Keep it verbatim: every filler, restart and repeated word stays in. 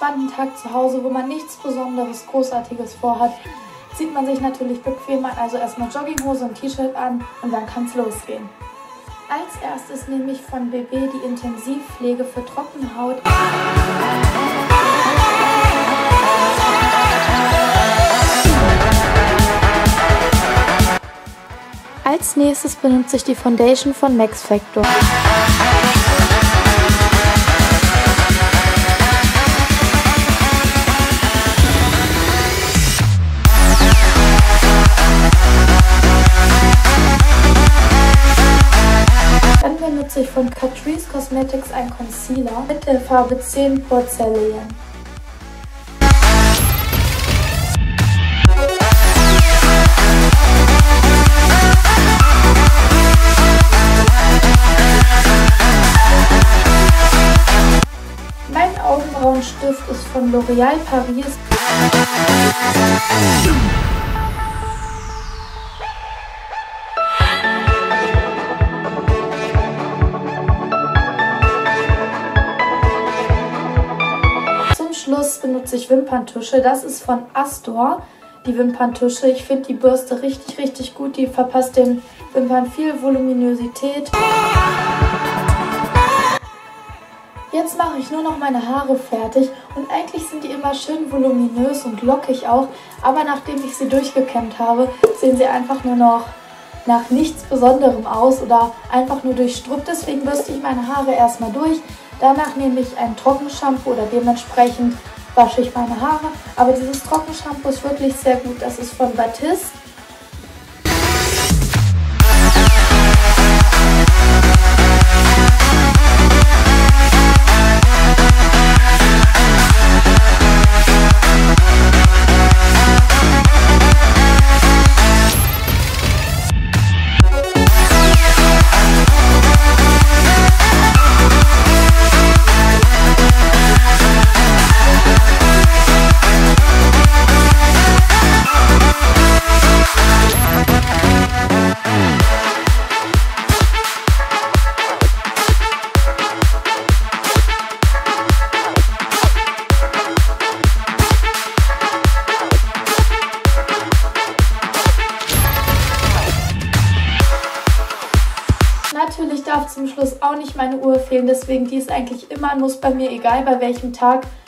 entspannten Tag zu Hause, wo man nichts Besonderes, Großartiges vorhat, zieht man sich natürlich bequem an, also erstmal Jogginghose und T-Shirt an und dann kann es losgehen. Als erstes nehme ich von B B die Intensivpflege für Trockenhaut. Als nächstes benutze ich die Foundation von Max Factor. Dann benutze ich von Catrice Cosmetics ein Concealer mit der Farbe zehn Porcelain. Mein Augenbrauenstift ist von L'Oréal Paris. Zum Schluss benutze ich Wimperntusche. Das ist von Astor, die Wimperntusche. Ich finde die Bürste richtig, richtig gut. Die verpasst den Wimpern viel Voluminosität. Jetzt mache ich nur noch meine Haare fertig und eigentlich sind die immer schön voluminös und lockig auch, aber nachdem ich sie durchgekämmt habe, sehen sie einfach nur noch nach nichts Besonderem aus oder einfach nur durchstruppt. Deswegen bürste ich meine Haare erstmal durch, danach nehme ich ein Trockenshampoo oder dementsprechend wasche ich meine Haare. Aber dieses Trockenshampoo ist wirklich sehr gut, das ist von Batiste. Natürlich darf zum Schluss auch nicht meine Uhr fehlen, deswegen die ist eigentlich immer ein Muss bei mir, egal bei welchem Tag.